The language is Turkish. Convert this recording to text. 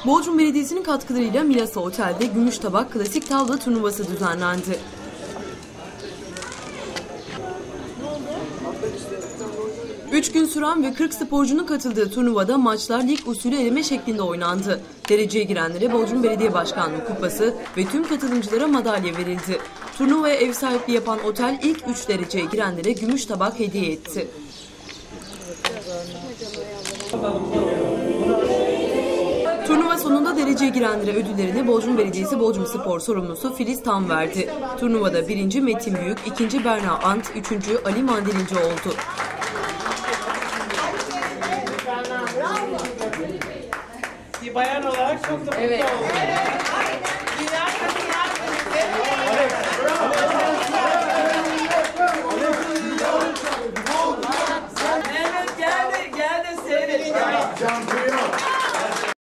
Bodrum Belediyesi'nin katkılarıyla Milasa Otel'de Gümüş Tabak Klasik Tavla Turnuvası düzenlendi. Üç gün süren ve 40 sporcunun katıldığı turnuvada maçlar lig usulü eleme şeklinde oynandı. Dereceye girenlere Bodrum Belediye Başkanlığı kupası ve tüm katılımcılara madalya verildi. Turnuvaya ev sahipliği yapan otel ilk 3 dereceye girenlere gümüş tabak hediye etti. Turnuva sonunda dereceye girenlere ödüllerini Bodrum Belediyesi Bodrum Spor sorumlusu Filiz Tam verdi. Turnuvada 1. Metin Büyük, 2. Berna Ant, 3. Ali Mandilinci oldu. Bir bayan olarak çok da mutlu oldum. Evet, gel de seyret.